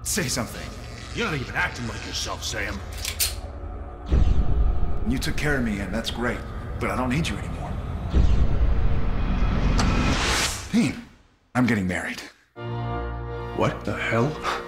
Say something. You're not even acting like yourself, Sam. You took care of me, and that's great, but I don't need you anymore. Dean, I'm getting married. What the hell?